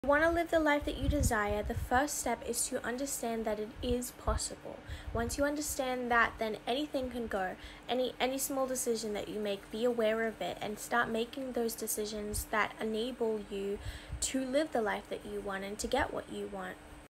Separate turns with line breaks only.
Want to live the life that you desire, the first step is to understand that it is possible. Once you understand that, then anything can go. Any small decision that you make, be aware of it and start making those decisions that enable you to live the life that you want and to get what you want.